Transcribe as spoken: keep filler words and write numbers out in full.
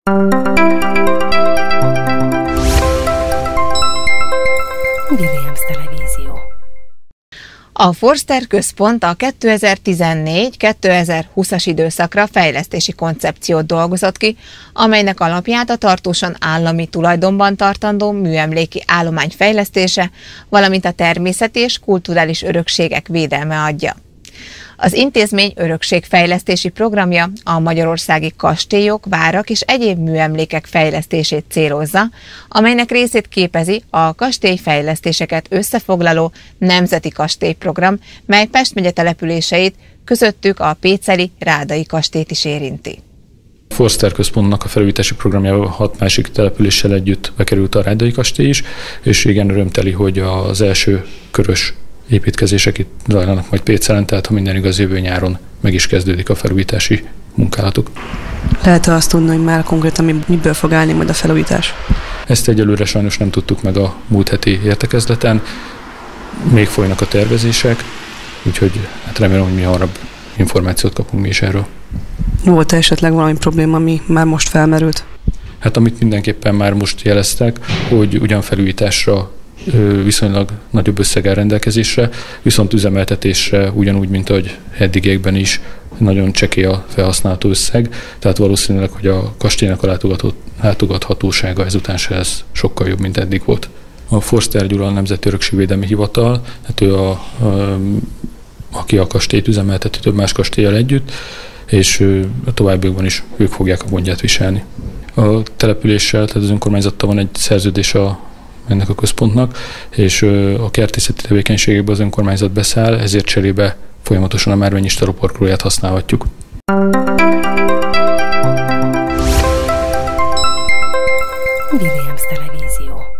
Williams Televízió. A Forster Központ a kétezer-tizennégy kétezer-húszas időszakra fejlesztési koncepciót dolgozott ki, amelynek alapját a tartósan állami tulajdonban tartandó műemléki állomány fejlesztése, valamint a természeti és kulturális örökségek védelme adja. Az intézmény örökségfejlesztési programja a magyarországi kastélyok, várak és egyéb műemlékek fejlesztését célozza, amelynek részét képezi a kastélyfejlesztéseket összefoglaló Nemzeti Kastélyprogram, mely Pest megye településeit, közöttük a péceli Rádai kastélyt is érinti. A Forster Központnak a felújítási programjában hat másik településsel együtt bekerült a Rádai kastély is, és igen örömteli, hogy az első körös építkezések itt zajlanak majd Pécelen, tehát ha minden igaz, jövő nyáron meg is kezdődik a felújítási munkálatok. Lehet-e azt tudni, hogy már konkrétan miből fog állni majd a felújítás? Ezt egyelőre sajnos nem tudtuk meg a múlt heti értekezleten. Még folynak a tervezések, úgyhogy hát remélem, hogy mi hamarabb információt kapunk mi is erről. Volt-e esetleg valami probléma, ami már most felmerült? Hát amit mindenképpen már most jeleztek, hogy ugyan felújításra viszonylag nagyobb összeggel rendelkezésre, viszont üzemeltetésre ugyanúgy, mint ahogy eddigiekben is nagyon csekély a felhasználható összeg, tehát valószínűleg, hogy a kastélynak a látogathatósága ezután se lesz sokkal jobb, mint eddig volt. A Forster Gyula a Nemzeti Örökségvédelmi Hivatal, hát ő a, a, aki a kastélyt üzemelteti több más kastélyal együtt, és a továbbiakban is ők fogják a gondját viselni. A településsel, tehát az önkormányzattal van egy szerződés a ennek a központnak, és a kertészeti tevékenységekben az önkormányzat beszáll, ezért cserébe folyamatosan a márványista roparkolóját használhatjuk. Williams Televízió.